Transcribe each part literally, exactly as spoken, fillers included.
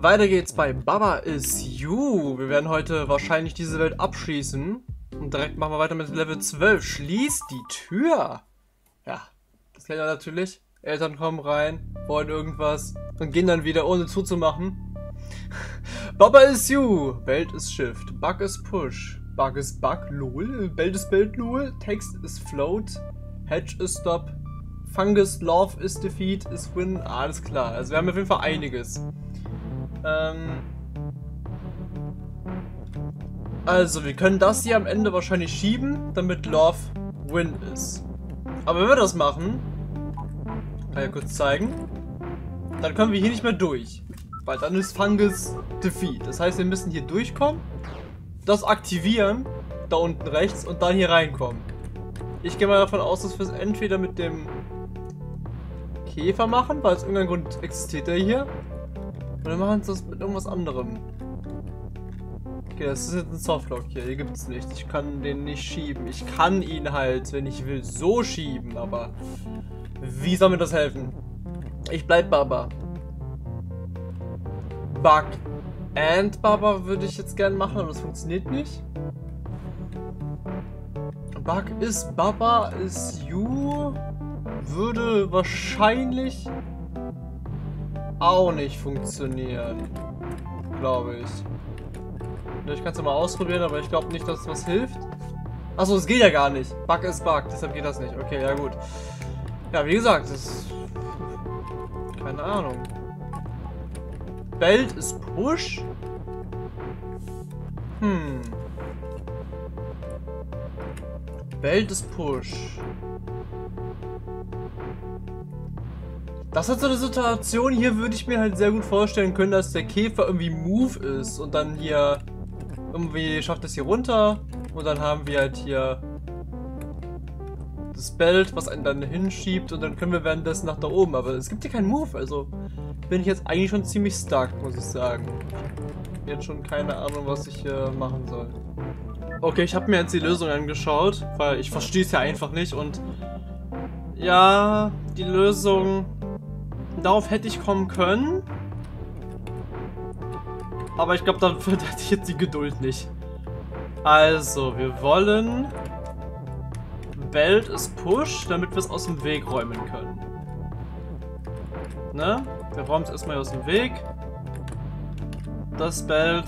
Weiter geht's bei Baba Is You. Wir werden heute wahrscheinlich diese Welt abschließen. Und direkt machen wir weiter mit Level zwölf. Schließ die Tür. Ja, das kennt ihr natürlich. Eltern kommen rein, wollen irgendwas und gehen dann wieder, ohne zuzumachen. Baba Is You. Welt ist Shift. Bug is Push. Bug is Bug. Lol. Welt ist Bild. Lol. Text is Float. Hedge is Stop. Fungus Love is Defeat. Is Win. Alles klar. Also wir haben auf jeden Fall einiges. Ähm... Also, wir können das hier am Ende wahrscheinlich schieben, damit Love Win ist. Aber wenn wir das machen, kann ich ja kurz zeigen, dann können wir hier nicht mehr durch. Weil dann ist Fungus Defeat. Das heißt, wir müssen hier durchkommen, das aktivieren, da unten rechts, und dann hier reinkommen. Ich gehe mal davon aus, dass wir es entweder mit dem Käfer machen, weil aus irgendeinem Grund existiert er hier. Oder machen wir das mit irgendwas anderem. Okay, das ist jetzt ein Softlock hier. Hier gibt es nicht. Ich kann den nicht schieben. Ich kann ihn halt, wenn ich will, so schieben. Aber wie soll mir das helfen? Ich bleib Baba. Bug and Baba würde ich jetzt gerne machen, aber das funktioniert nicht. Bug is Baba is You würde wahrscheinlich auch nicht funktionieren. Glaube ich. Ich kann es ja mal ausprobieren, aber ich glaube nicht, dass es was hilft. Achso, es geht ja gar nicht. Bug ist Bug, deshalb geht das nicht. Okay, ja gut. Ja, wie gesagt, das ist... Keine Ahnung. Belt ist Push? Hm. Belt ist Push. Das ist so eine Situation, hier würde ich mir halt sehr gut vorstellen können, dass der Käfer irgendwie Move ist und dann hier irgendwie schafft es hier runter und dann haben wir halt hier das Belt, was einen dann hinschiebt, und dann können wir währenddessen nach da oben, aber es gibt hier keinen Move, also bin ich jetzt eigentlich schon ziemlich stuck, muss ich sagen. Jetzt schon keine Ahnung, was ich hier machen soll. Okay, ich habe mir jetzt die Lösung angeschaut, weil ich verstehe es ja einfach nicht, und ja, die Lösung, darauf hätte ich kommen können. Aber ich glaube, dafür hätte ich jetzt die Geduld nicht. Also, wir wollen Belt ist Push, damit wir es aus dem Weg räumen können. Ne? Wir räumen es erstmal aus dem Weg. Das Belt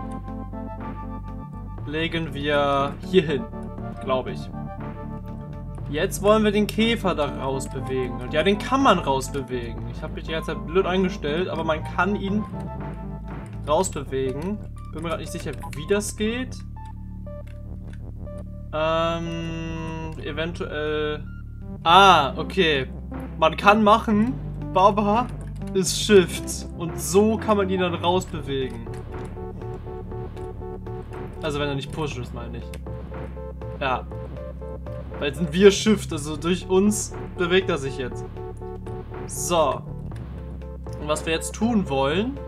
legen wir hier hin, glaube ich. Jetzt wollen wir den Käfer da rausbewegen. Und ja, den kann man rausbewegen. Ich habe mich die ganze Zeit blöd eingestellt, aber man kann ihn rausbewegen. Bin mir gerade nicht sicher, wie das geht. Ähm, eventuell... Ah, okay. Man kann machen, Baba ist Shift. Und so kann man ihn dann rausbewegen. Also wenn er nicht pusht ist, meine ich. Ja. Weil jetzt sind wir Shift, also durch uns bewegt er sich jetzt. So. Und was wir jetzt tun wollen,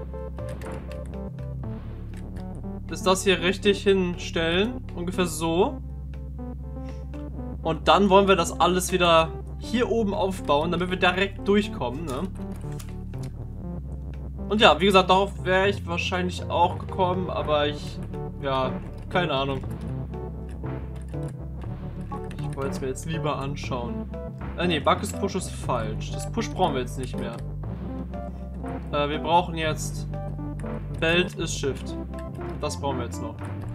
ist das hier richtig hinstellen. Ungefähr so. Und dann wollen wir das alles wieder hier oben aufbauen, damit wir direkt durchkommen, ne? Und ja, wie gesagt, darauf wäre ich wahrscheinlich auch gekommen, aber ich... Ja, keine Ahnung. Ich wollte es mir jetzt lieber anschauen. Äh, ne, Bug ist Push ist falsch. Das Push brauchen wir jetzt nicht mehr. Äh, wir brauchen jetzt Belt ist Shift. Das brauchen wir jetzt noch.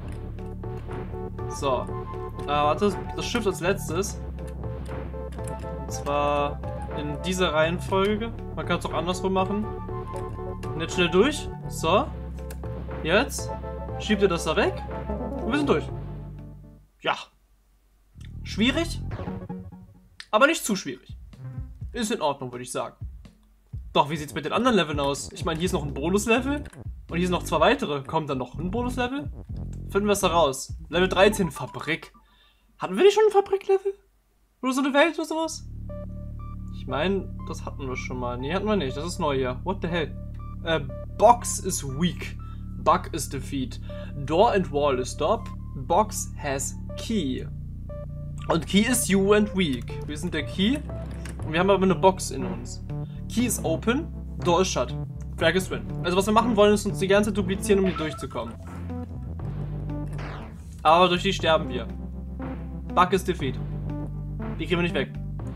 So. Äh, warte, das Shift als letztes. Und zwar in dieser Reihenfolge. Man kann es auch andersrum machen. Und jetzt schnell durch. So. Jetzt schiebt ihr das da weg. Und wir sind durch. Ja. Schwierig, aber nicht zu schwierig. Ist in Ordnung, würde ich sagen. Doch, wie sieht es mit den anderen Leveln aus? Ich meine, hier ist noch ein Bonuslevel und hier sind noch zwei weitere. Kommt dann noch ein Bonuslevel? Finden wir es da raus. Level dreizehn, Fabrik. Hatten wir nicht schon ein Fabriklevel? Oder so eine Welt oder sowas? Ich meine, das hatten wir schon mal. Nee, hatten wir nicht. Das ist neu hier. What the hell? Äh, Box is weak. Bug is defeat. Door and wall is stop. Box has key. Und Key ist you and weak. Wir sind der Key und wir haben aber eine Box in uns. Key ist open, Door ist shut. Flag ist drin. Also was wir machen wollen, ist uns die ganze Zeit duplizieren, um hier durchzukommen. Aber durch die sterben wir. Bug ist defeat. Die kriegen wir nicht weg.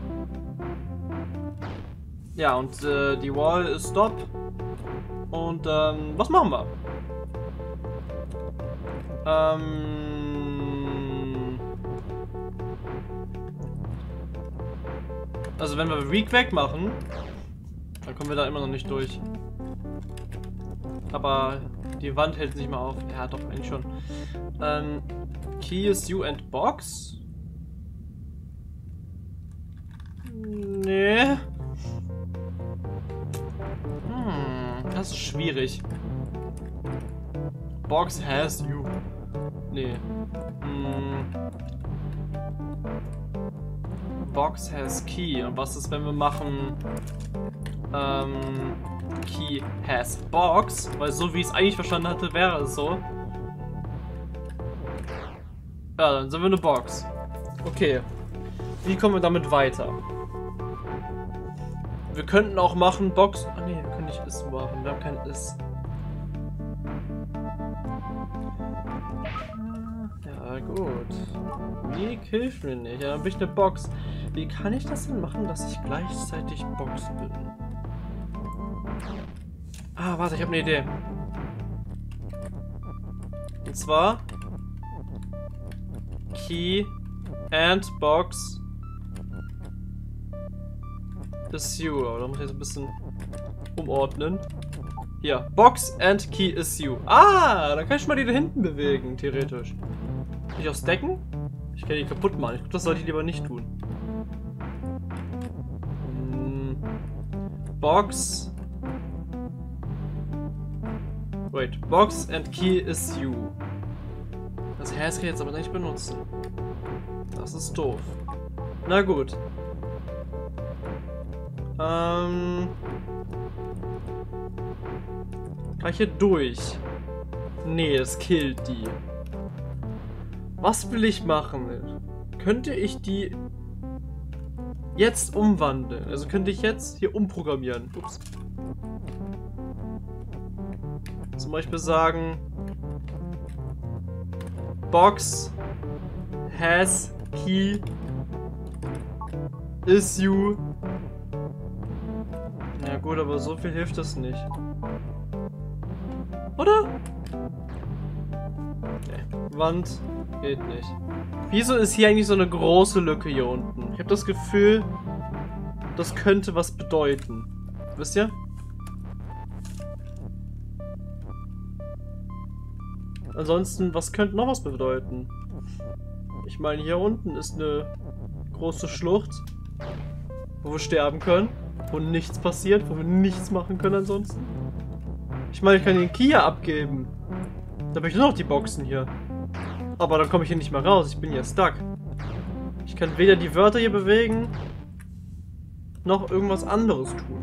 Ja, und äh, die Wall ist stop. Und ähm, was machen wir? Ähm... Also wenn wir Weak wegmachen, dann kommen wir da immer noch nicht durch. Aber die Wand hält sich mal auf. Ja, doch, eigentlich schon. Ähm, Key is you and Box? Nee. Hm, das ist schwierig. Box has you. Nee. Hm. Box has key. Und was ist, wenn wir machen ähm, Key has box? Weil so wie ich es eigentlich verstanden hatte, wäre es so. Ja, dann sind wir eine Box. Okay. Wie kommen wir damit weiter? Wir könnten auch machen Box. Ah ne, wir können nicht is machen. Wir haben kein is. Ja, gut. Weak hilft mir nicht. Ja, dann bin ich eine Box. Wie kann ich das denn machen, dass ich gleichzeitig Box bin? Ah, warte, ich habe eine Idee. Und zwar Key and Box is you. Aber da muss ich jetzt ein bisschen umordnen. Hier, Box and Key is you. Ah, dann kann ich schon mal die da hinten bewegen, theoretisch. Kann ich auch stacken? Ich kann die kaputt machen. Ich glaube, das sollte ich lieber nicht tun. Hm. Box. Wait, Box and Key is you. Das Has kann ich jetzt aber nicht benutzen. Das ist doof. Na gut. Ähm. Kann ich hier durch? Nee, das killt die. Was will ich machen? Könnte ich die jetzt umwandeln? Also könnte ich jetzt hier umprogrammieren. Ups. Zum Beispiel sagen Box has key is you. Ja gut, aber so viel hilft das nicht. Oder? Nee. Wand geht nicht. Wieso ist hier eigentlich so eine große Lücke hier unten? Ich habe das Gefühl, das könnte was bedeuten. Wisst ihr? Ansonsten, was könnte noch was bedeuten? Ich meine, hier unten ist eine große Schlucht, wo wir sterben können, wo nichts passiert, wo wir nichts machen können ansonsten. Ich meine, ich kann den Kia abgeben. Da habe ich nur noch die Boxen hier. Aber dann komme ich hier nicht mehr raus. Ich bin hier stuck. Ich kann weder die Wörter hier bewegen, noch irgendwas anderes tun.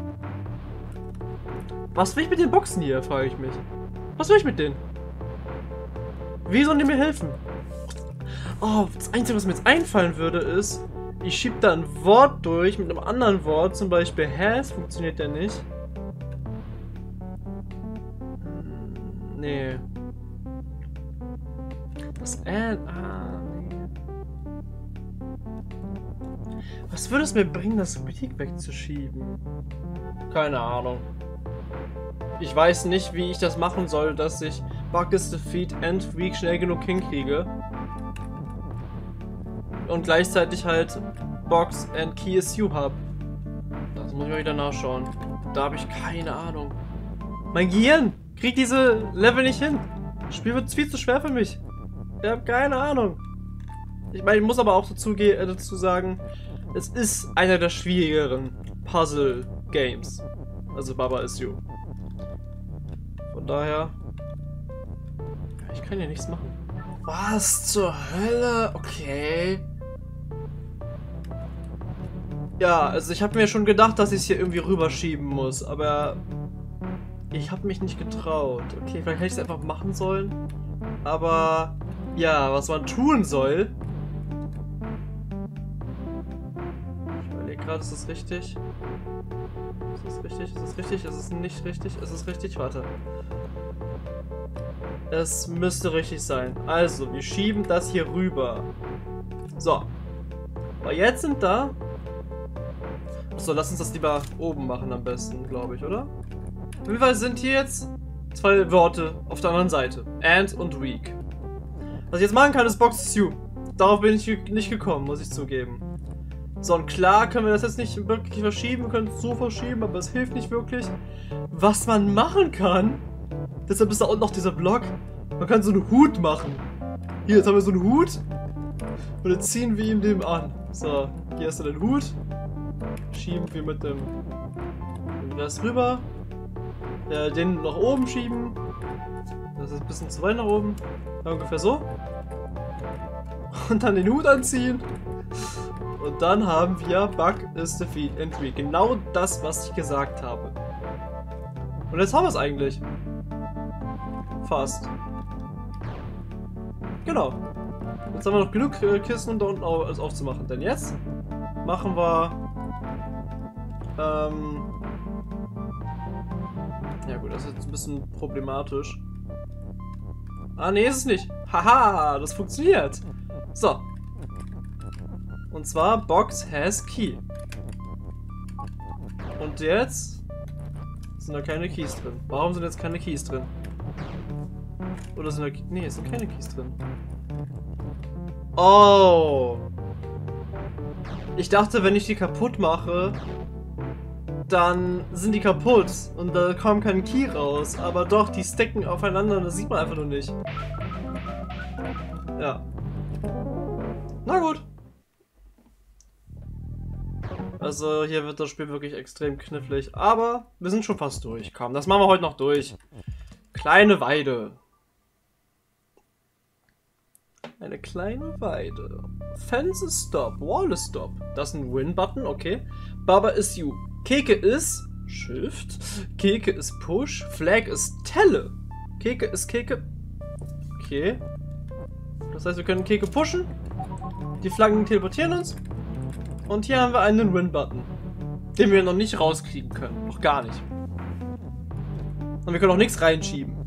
Was will ich mit den Boxen hier, frage ich mich. Was will ich mit denen? Wie sollen die mir helfen? Oh, das Einzige, was mir jetzt einfallen würde, ist, ich schiebe da ein Wort durch mit einem anderen Wort, zum Beispiel has, funktioniert ja nicht. Hm, nee. Das and, ah, nee. Was würde es mir bringen, das Weak wegzuschieben? Keine Ahnung. Ich weiß nicht, wie ich das machen soll, dass ich Bug is defeat and Weak schnell genug hinkriege. Und gleichzeitig halt Box and Key is you habe. Das muss ich mal wieder nachschauen. Da habe ich keine Ahnung. Mein Gehirn kriegt diese Level nicht hin. Das Spiel wird viel zu schwer für mich. Ich habe keine Ahnung. Ich meine, ich muss aber auch dazu, äh, dazu sagen, es ist einer der schwierigeren Puzzle-Games. Also Baba is you. Von daher... Ich kann ja nichts machen. Was zur Hölle? Okay. Ja, also ich habe mir schon gedacht, dass ich es hier irgendwie rüberschieben muss, aber ich habe mich nicht getraut. Okay, vielleicht hätte ich es einfach machen sollen. Aber ja, was man tun soll... Ich überlege gerade, ist das richtig? Ist das richtig? Ist das richtig? Ist es nicht richtig? Ist es richtig? Warte. Es müsste richtig sein. Also, wir schieben das hier rüber. So. Aber jetzt sind da... Achso, lass uns das lieber oben machen am besten, glaube ich, oder? Auf jeden Fall sind hier jetzt zwei Worte auf der anderen Seite. And und weak. Was ich jetzt machen kann, ist Box Stew. Darauf bin ich nicht gekommen, muss ich zugeben. So, und klar können wir das jetzt nicht wirklich verschieben. Wir können es so verschieben, aber es hilft nicht wirklich. Was man machen kann... Deshalb ist da unten noch dieser Block. Man kann so einen Hut machen. Hier, jetzt haben wir so einen Hut. Und jetzt ziehen wir ihm den an. So, hier hast du den Hut. Schieben wir mit dem das rüber. Ja, den nach oben schieben. Das ist ein bisschen zu weit nach oben. Ja, ungefähr so. Und dann den Hut anziehen. Und dann haben wir Bug is defeat entry. Genau das, was ich gesagt habe. Und jetzt haben wir es eigentlich. Fast. Genau. Jetzt haben wir noch genug äh, Kisten, um da unten alles aufzumachen. Denn jetzt machen wir... Ähm... Ja gut, das ist jetzt ein bisschen problematisch. Ah, nee, ist es nicht. Haha, das funktioniert. So. Und zwar Box has key. Und jetzt sind da keine Keys drin. Warum sind jetzt keine Keys drin? Oder sind da... Nee, es sind keine Keys drin. Oh. Ich dachte, wenn ich die kaputt mache, dann sind die kaputt und da kommt kein Key raus. Aber doch, die stacken aufeinander und das sieht man einfach nur nicht. Ja. Na gut. Also hier wird das Spiel wirklich extrem knifflig. Aber wir sind schon fast durch. Komm, das machen wir heute noch durch. Kleine Weide. Eine kleine Weide. Fence is stop. Wall is stop. Das ist ein Win-Button, okay. Baba is you. Keke ist Shift. Keke ist Push. Flag ist Telle. Keke ist Keke. Okay. Das heißt, wir können Keke pushen. Die Flaggen teleportieren uns. Und hier haben wir einen Win-Button. Den wir noch nicht rauskriegen können. Noch gar nicht. Und wir können auch nichts reinschieben.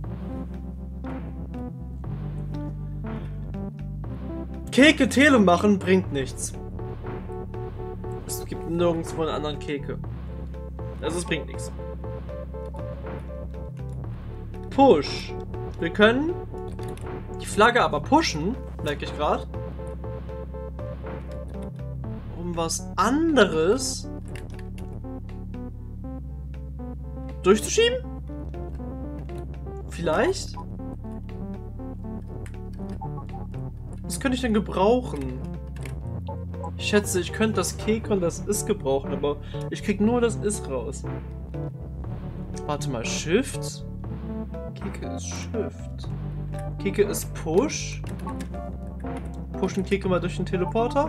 Keke Tele machen bringt nichts. Es gibt nirgendwo einen anderen Keke. Also es bringt nichts. Push. Wir können die Flagge aber pushen, merke ich gerade. Um was anderes durchzuschieben? Vielleicht? Was könnte ich denn gebrauchen? Ich schätze, ich könnte das Keke und das Is gebrauchen, aber ich krieg nur das Is raus. Warte mal, Shift? Keke ist Shift. Keke ist Push. Pushen Keke mal durch den Teleporter.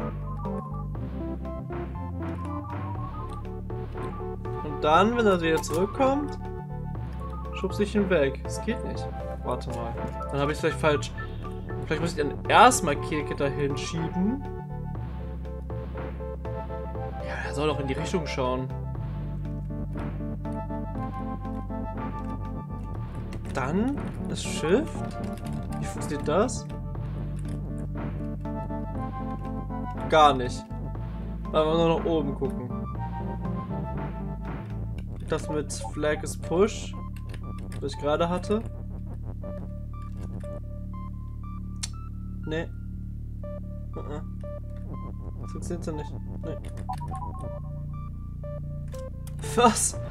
Und dann, wenn er wieder zurückkommt, schubse ich ihn weg. Das geht nicht. Warte mal. Dann habe ich es vielleicht falsch. Vielleicht muss ich dann erstmal Keke dahin schieben. Ja, er soll doch in die Richtung schauen. Dann das Shift. Wie funktioniert das? Gar nicht. Weil wir nur nach oben gucken. Das mit Flag is Push, was ich gerade hatte. Nee. Uh -uh. Das funktioniert ja nicht. Nee. Was?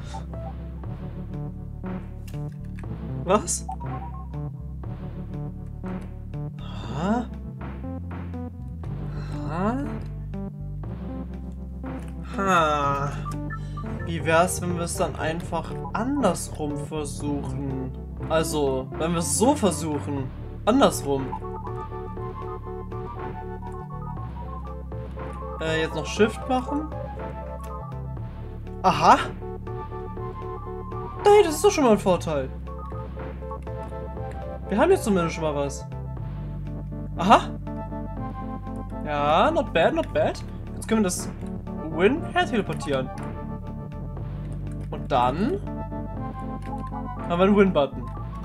Was? Ha? Ha? Ha. Wie wär's, wenn wir es dann einfach andersrum versuchen? Also, wenn wir es so versuchen. Andersrum. Äh, jetzt noch Shift machen. Aha. Nein, das ist doch schon mal ein Vorteil. Wir haben jetzt zumindest schon mal was. Aha. Ja, not bad, not bad. Jetzt können wir das Win her teleportieren. Und dann haben wir einen Win-Button.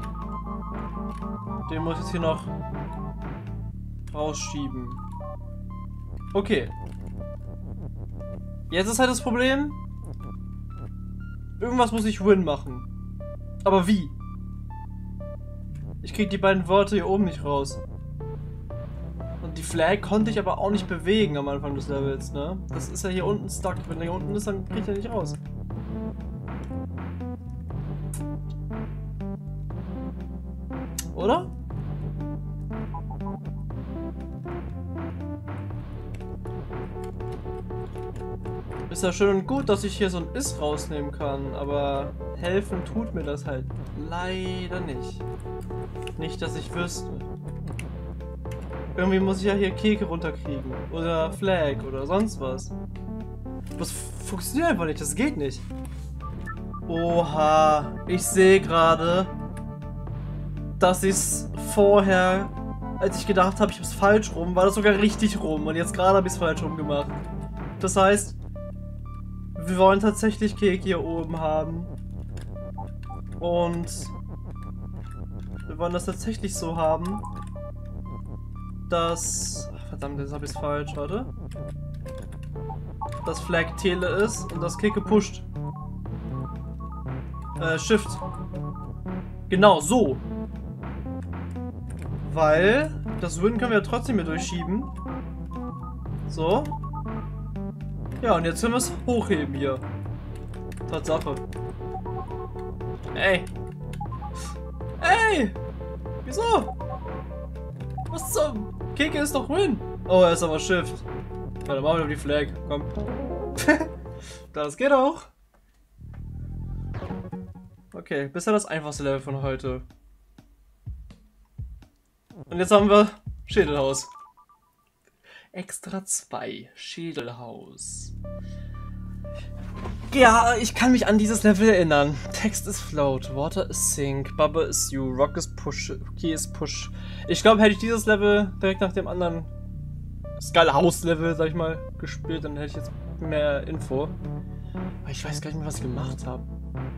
Den muss ich jetzt hier noch rausschieben. Okay. Jetzt ist halt das Problem. Irgendwas muss ich Win machen. Aber wie? Ich krieg die beiden Worte hier oben nicht raus. Und die Flag konnte ich aber auch nicht bewegen am Anfang des Levels, ne? Das ist ja hier unten stuck. Wenn der hier unten ist, dann kriegt er nicht raus. Oder? Ist ja schön und gut, dass ich hier so ein Is rausnehmen kann, aber helfen tut mir das halt leider nicht. Nicht, dass ich wüsste. Irgendwie muss ich ja hier Keke runterkriegen. Oder Flag oder sonst was. Das funktioniert einfach nicht, das geht nicht. Oha, ich sehe gerade, dass ich es vorher, als ich gedacht habe, ich habe es falsch rum, war das sogar richtig rum. Und jetzt gerade habe ich es falsch rum gemacht. Das heißt, wir wollen tatsächlich Keke hier oben haben. Und wir wollen das tatsächlich so haben, dass... Ach, verdammt, jetzt habe ich es falsch, warte. Dass Flag Tele ist und das Keke pusht. Äh, Shift. Genau, so. Weil das Win können wir ja trotzdem hier durchschieben. So. Ja, und jetzt können wir es hochheben hier. Tatsache. Ey. Ey! Wieso? Was zum? Keke ist doch Win. Oh, er ist aber Shift. Ja, dann machen wir die Flag. Komm. Das geht auch. Okay, bisher das einfachste Level von heute. Und jetzt haben wir Schädelhaus. Extra zwei. Schädelhaus. Ja, ich kann mich an dieses Level erinnern. Text ist float, water is sink, bubble is you, rock is push, key is push. Ich glaube, hätte ich dieses Level direkt nach dem anderen Skull-House-Level, sag ich mal, gespielt, dann hätte ich jetzt mehr Info. Aber ich weiß gar nicht mehr, was ich gemacht habe.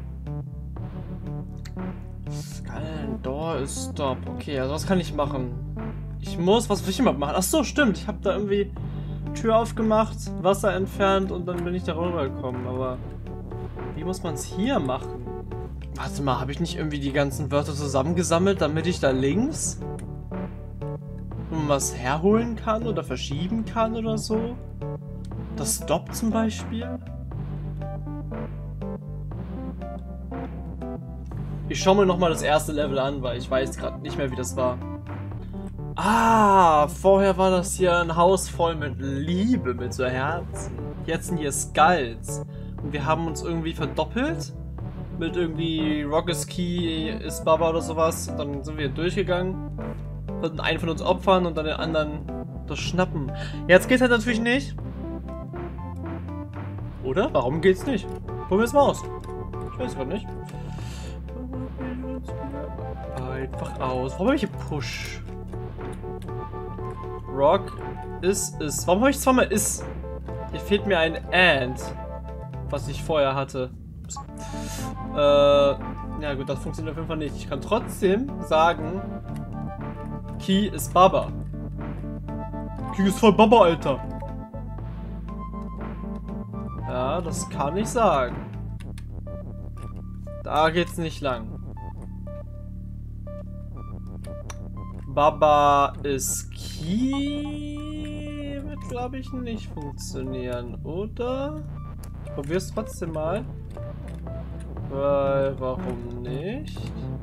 Skull Door is stop. Okay, also was kann ich machen? Ich muss, was will ich immer machen? Ach so, stimmt. Ich habe da irgendwie Tür aufgemacht, Wasser entfernt und dann bin ich da rübergekommen. Aber wie muss man es hier machen? Warte mal, habe ich nicht irgendwie die ganzen Wörter zusammengesammelt, damit ich da links was herholen kann oder verschieben kann oder so? Das Stop zum Beispiel? Ich schaue mir nochmal das erste Level an, weil ich weiß gerade nicht mehr, wie das war. Ah, vorher war das hier ein Haus voll mit Liebe, mit so Herzen. Jetzt sind hier Skulls. Und wir haben uns irgendwie verdoppelt. Mit irgendwie Rock is Key, is Baba oder sowas. Und dann sind wir durchgegangen. Wollten einen von uns opfern und dann den anderen das schnappen. Jetzt geht's halt natürlich nicht. Oder? Warum geht's nicht? Probieren wir es mal aus. Ich weiß gerade nicht. Einfach aus. Warum habe ich hier Push? Rock ist ist. Warum habe ich zweimal ist? Hier fehlt mir ein And, was ich vorher hatte. Äh, ja gut, das funktioniert auf jeden Fall nicht. Ich kann trotzdem sagen, Key ist Baba. Key ist voll Baba, Alter. Ja, das kann ich sagen. Da geht's nicht lang. Baba ist Key. Wird, glaube ich, nicht funktionieren, oder? Ich probiere es trotzdem mal. Weil, warum nicht?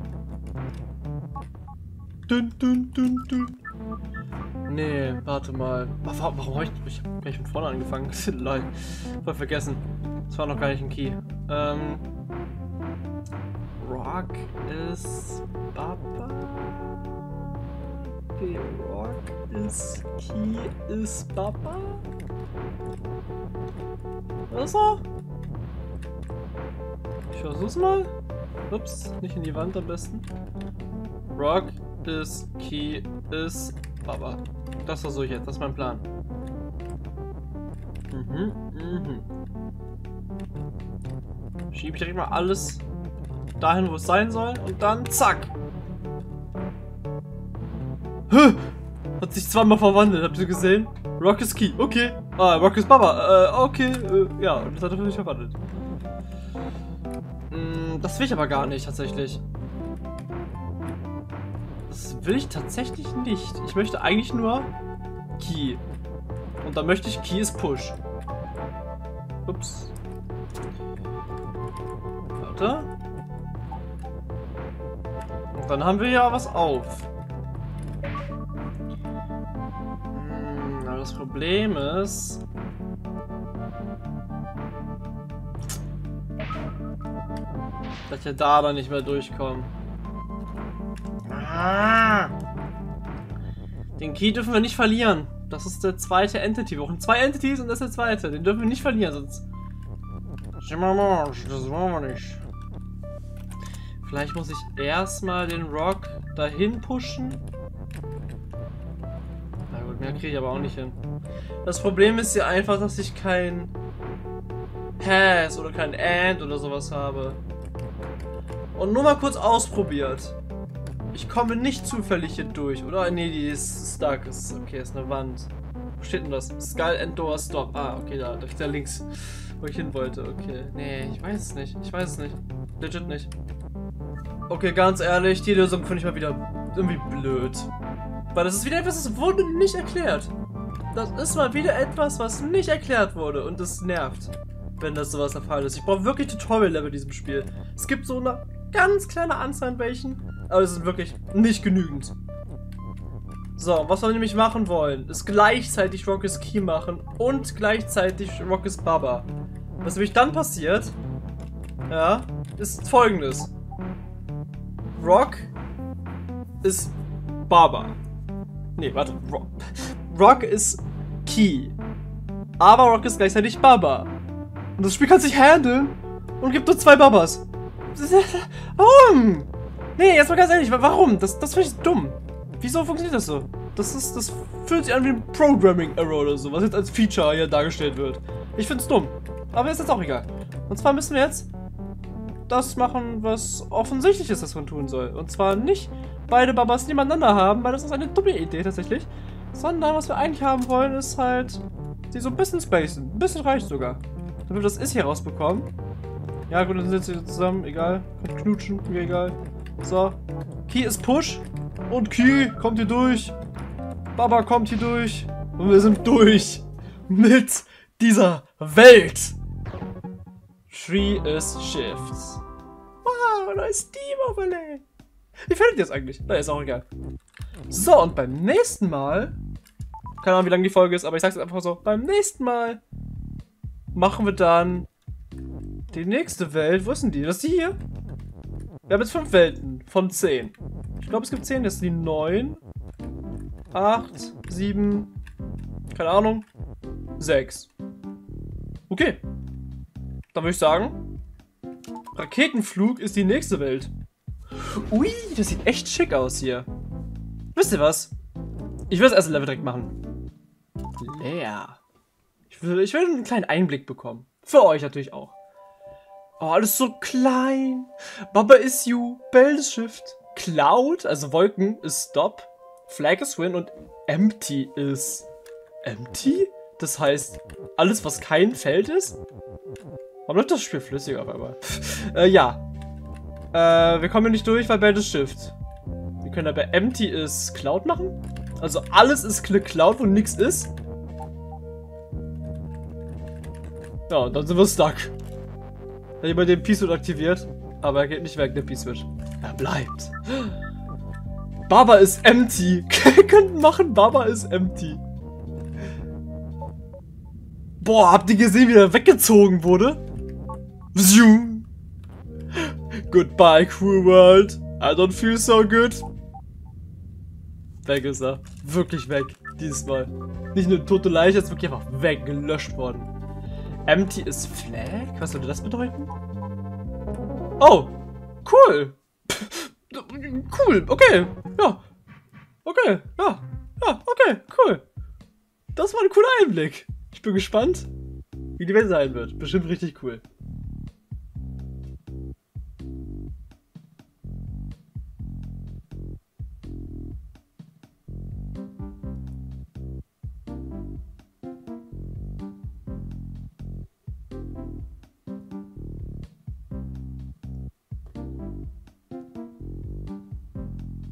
Dün, dün, dün, dün. Nee, warte mal. Warum, warum habe ich... Ich habe gleich von vorne angefangen. Lol. Voll vergessen. Das war noch gar nicht ein Key. Ähm... Rock ist... Baba... Okay, Rock ist... Key ist... Baba... Was so? Ich versuch's mal. Ups, nicht in die Wand am besten. Rock ist Key ist Baba. Das versuche ich jetzt, das ist mein Plan. Mhm, mhm. Schiebe ich direkt mal alles dahin, wo es sein soll. Und dann zack. Hä? Hat sich zweimal verwandelt, habt ihr gesehen? Rock is Key, okay. Ah, Rock is Baba, äh, okay. Äh, ja, und das hat er für mich verwandelt. Hm, das will ich aber gar nicht, tatsächlich. Das will ich tatsächlich nicht. Ich möchte eigentlich nur Key. Und dann möchte ich Key is Push. Ups. Warte. Und dann haben wir ja was auf. Hm, aber das Problem ist... dass wir da dann nicht mehr durchkommen. Ah! Den Key dürfen wir nicht verlieren. Das ist der zweite Entity. Wir brauchen zwei Entities und das ist der zweite. Den dürfen wir nicht verlieren, sonst... Das wollen wir nicht. Vielleicht muss ich erstmal den Rock dahin pushen. Na gut, mehr kriege ich aber auch nicht hin. Das Problem ist ja einfach, dass ich kein Has oder kein And oder sowas habe. Und nur mal kurz ausprobiert. Ich komme nicht zufällig hier durch, oder? Ne, die ist stuck. Ist, okay, ist eine Wand. Wo steht denn das? Skull and Door Stop. Ah, okay, da, da links. Wo ich hin wollte, okay. Nee, ich weiß es nicht. Ich weiß es nicht. Legit nicht. Okay, ganz ehrlich, die Lösung finde ich mal wieder irgendwie blöd. Weil das ist wieder etwas, das wurde nicht erklärt. Das ist mal wieder etwas, was nicht erklärt wurde. Und das nervt, wenn das sowas der Fall ist. Ich brauche wirklich Tutorial-Level in diesem Spiel. Es gibt so eine ganz kleine Anzahl an welchen, aber es ist wirklich nicht genügend. So, was wir nämlich machen wollen, ist gleichzeitig Rock is Key machen und gleichzeitig Rock is Baba. Was nämlich dann passiert, ja, ist folgendes. Rock ist Baba. Nee, warte. Rock, Rock ist Key. Aber Rock ist gleichzeitig Baba. Und das Spiel kann sich handeln und gibt nur zwei Babas. Warum? Nee, jetzt mal ganz ehrlich, warum? Das, das finde ich dumm. Wieso funktioniert das so? Das ist, das fühlt sich an wie ein Programming-Error oder so, was jetzt als Feature hier dargestellt wird. Ich find's dumm. Aber ist jetzt auch egal. Und zwar müssen wir jetzt das machen, was offensichtlich ist, was man tun soll. Und zwar nicht beide Babas nebeneinander haben, weil das ist eine dumme Idee tatsächlich. Sondern was wir eigentlich haben wollen, ist halt die so ein bisschen spacen. Ein bisschen reicht sogar. Damit wir das Ist hier rausbekommen. Ja gut, dann sitzen wir zusammen, egal. Könnt knutschen, mir egal. So. Key ist Push. Und Key kommt hier durch. Baba kommt hier durch. Und wir sind durch. Mit dieser Welt. Tree is Shifts. Wow, da ist Steam Overlay. Wie findet ihr das eigentlich? Na, ist auch egal. So, und beim nächsten Mal. Keine Ahnung, wie lang die Folge ist, aber ich sag's jetzt einfach so. Beim nächsten Mal machen wir dann die nächste Welt. Wo ist denn die? Das ist die hier. Wir haben jetzt fünf Welten von zehn. Ich glaube, es gibt zehn. Das sind die neun. acht, sieben. Keine Ahnung. sechs. Okay. Dann würde ich sagen, Raketenflug ist die nächste Welt. Ui, das sieht echt schick aus hier. Wisst ihr was? Ich will das erste Level direkt machen. Leer. Ich will, ich will einen kleinen Einblick bekommen. Für euch natürlich auch. Oh, alles so klein. Baba is you. Bell is Shift. Cloud, also Wolken, ist Stop. Flag is Win und Empty ist Empty? Das heißt, alles, was kein Feld ist? Warum läuft das Spiel flüssig auf einmal? äh, ja. Äh, wir kommen hier nicht durch, weil Bell ist Shift. Wir können aber Empty ist Cloud machen. Also alles ist Cloud, wo nichts ist. Ja, und dann sind wir stuck. Dann jemand den P-Switch aktiviert, aber er geht nicht weg, der P-Switch. Er bleibt. Baba ist empty. Wir könnten machen, Baba ist empty. Boah, habt ihr gesehen, wie er weggezogen wurde? Zoom. Goodbye, Cruel World. I don't feel so good. Weg ist er. Wirklich weg. Dieses Mal. Nicht nur tote Leiche, ist wirklich einfach weg, gelöscht worden. Empty is Flag? Was würde das bedeuten? Oh, cool. Cool, okay. Ja. Okay, ja. Ja, okay, cool. Das war ein cooler Einblick. Ich bin gespannt, wie die Welt sein wird. Bestimmt richtig cool.